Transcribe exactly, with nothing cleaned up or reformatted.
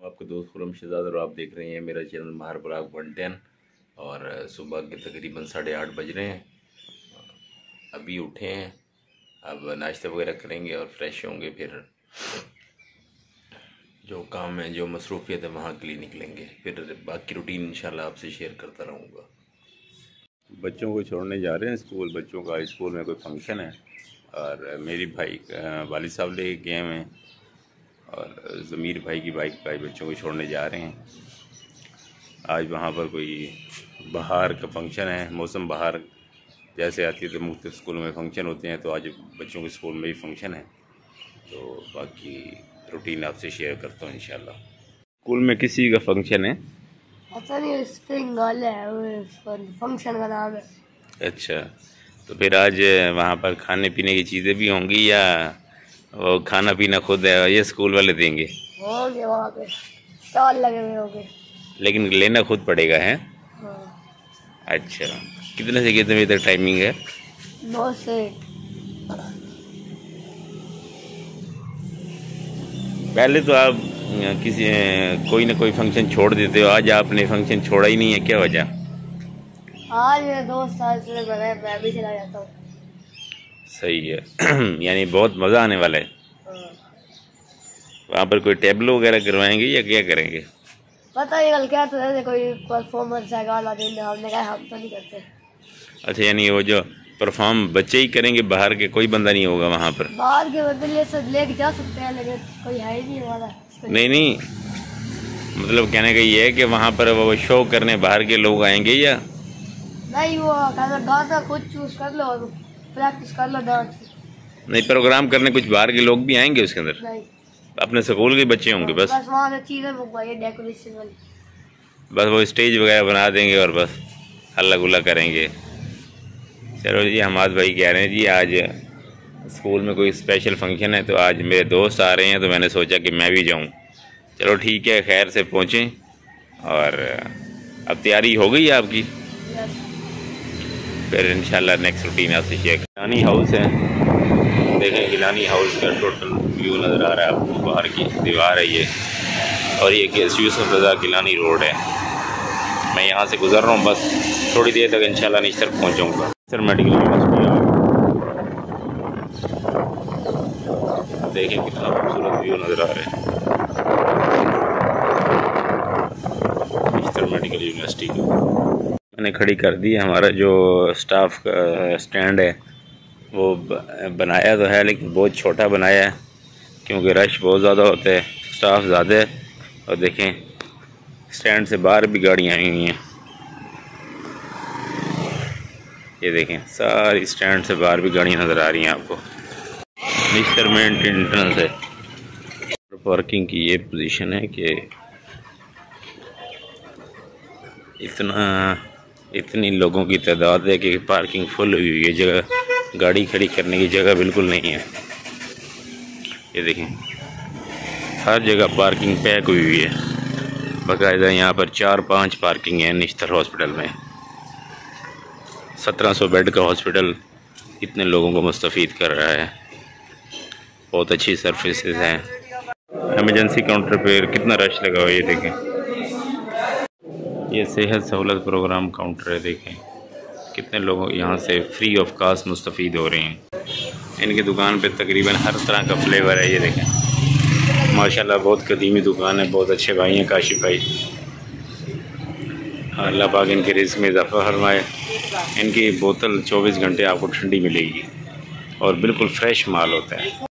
आपका दोस्त खुरम शहजाद और आप देख रहे हैं मेरा channel Mahar vlog one ten. और सुबह के तकरीबन साढ़े आठ बज रहे हैं। अभी उठे हैं, अब नाश्ता वगैरह करेंगे और फ्रेश होंगे, फिर जो काम है, जो मसरूफियत है वहाँ के लिए निकलेंगे। फिर बाकी रूटीन इंशाल्लाह आपसे शेयर करता रहूँगा। बच्चों को छोड़ने जा रहे हैं स्कूल। बच्चों का स्कूल में कोई फंक्शन है और मेरी भाई वालिद साहब ले गए हैं और ज़मीर भाई की बाइक पर बच्चों को छोड़ने जा रहे हैं। आज वहाँ पर कोई बहार का फंक्शन है। मौसम बहार जैसे आती है तो मुख्तलिफ स्कूल में फंक्शन होते हैं, तो आज बच्चों के स्कूल में भी फंक्शन है। तो बाकी रूटीन आपसे शेयर करता हूँ इंशाल्लाह। स्कूल में किसी का फंक्शन है? पता नहीं, स्प्रिंग गर्ल है फंक्शन का नाम है। अच्छा, तो फिर आज वहाँ पर खाने पीने की चीज़ें भी होंगी या वो खाना पीना खुद है ये स्कूल वाले देंगे? होंगे, वहाँ पे स्टॉल लगे हुए होंगे, लेकिन लेना खुद पड़ेगा है। हाँ। अच्छा, कितने से कितने बजे तक टाइमिंग है? नौ से। पहले तो आप किसी कोई ना कोई फंक्शन छोड़ देते हो, आज आपने फंक्शन छोड़ा ही नहीं है, क्या वजह? आज मेरे दोस्त आज से बगैर मैं भी चला जाता हूँ। सही है। यानी बहुत मज़ा आने वाला है। हाँ। वहाँ पर कोई टेबलो वगैरह करवाएंगे या क्या करेंगे? पता नहीं, कल क्या तो कोई परफॉर्मेंस है गाना देने, हमने कहा हम तो नहीं करते। अच्छा, यानी वो जो परफॉर्म बच्चे ही करेंगे, बाहर के कोई बंदा नहीं होगा वहाँ पर? बाहर के बंदे ले सब लेके जा सकते हैं, लेकिन कोई है ही नहीं हमारा। नहीं नहीं, मतलब कहने का ये है कि वहाँ पर वो शो करने बाहर के लोग आएंगे या नहीं? वो गाना खुद चूज कर लो और प्रैक्टिस कर लो डांस। नहीं, प्रोग्राम करने कुछ बाहर के लोग भी आएंगे उसके अंदर? नहीं, अपने स्कूल के बच्चे होंगे बस। बस वहाँ से चीज़ें मंगवाइए डेकोरेशन वाली, बस वो स्टेज वगैरह बना देंगे और बस हल्ला गुल्ला करेंगे। चलो जी, हमाद भाई कह रहे हैं जी आज स्कूल में कोई स्पेशल फंक्शन है, तो आज मेरे दोस्त आ रहे हैं, तो मैंने सोचा कि मैं भी जाऊं। चलो ठीक है, खैर से पहुँचें। और अब तैयारी हो गई है आपकी? फिर इंशाल्लाह नेक्स्ट रूटीन आपसे शेयर। गिलानी हाउस है, देखें गिलानी हाउस का टोटल व्यू नज़र आ रहा है आपको। बाहर की दीवार है ये, और ये कि यूसुफ रज़ा गिलानी रोड है। मैं यहाँ से गुजर रहा हूँ, बस थोड़ी देर तक इंशाल्लाह निश्तर पहुँच जाऊँगा। सर मेडिकल यूनिवर्सिटी देखें कितना खूबसूरत व्यू नज़र आ रहा है निश्तर मेडिकल यूनिवर्सिटी का। मैंने खड़ी कर दी है। हमारा जो स्टाफ का स्टैंड है वो बनाया तो है, लेकिन बहुत छोटा बनाया है क्योंकि रश बहुत ज़्यादा होता है, स्टाफ ज़्यादा है। और देखें स्टैंड से बाहर भी गाड़ियाँ आई हुई हैं, ये देखें सारी स्टैंड से बाहर भी गाड़ियाँ नज़र आ रही हैं आपको। निश्तर मेंटेनेंस है। पार्किंग की ये पोजीशन है कि इतना इतनी लोगों की तादाद है कि पार्किंग फुल हुई हुई है, जगह गाड़ी खड़ी करने की जगह बिल्कुल नहीं है। ये देखें हर जगह पार्किंग पैक हुई हुई है, बाकायदा यहाँ पर चार पांच पार्किंग है निश्तर हॉस्पिटल में। सत्रह सौ बेड का हॉस्पिटल इतने लोगों को मुस्तफ़ीद कर रहा है, बहुत अच्छी सर्विसेज हैं। एमरजेंसी काउंटर पर कितना रश लगा हुआ है, ये देखें। ये सेहत सहूलत प्रोग्राम काउंटर है, देखें कितने लोग यहाँ से फ्री ऑफ कास्ट मुस्तफ़ीद हो रहे हैं। इनकी दुकान पे तकरीबन हर तरह का फ्लेवर है, ये देखें माशाल्लाह बहुत कदीमी दुकान है। बहुत अच्छे भाई हैं काशिफ भाई, अल्लाह पाक इनके रिज़्क़ में इजाफ़ा फरमाए। इनकी बोतल चौबीस घंटे आपको ठंडी मिलेगी और बिल्कुल फ्रेश माल होता है।